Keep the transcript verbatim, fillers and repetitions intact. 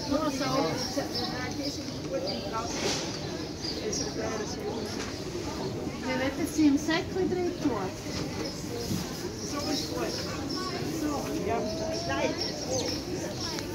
No, zo. Raak is het in kras. Is het daar is Je weet dat ze hem zeker gedreven wordt. Zo is het goed. Zo, ja. Nee.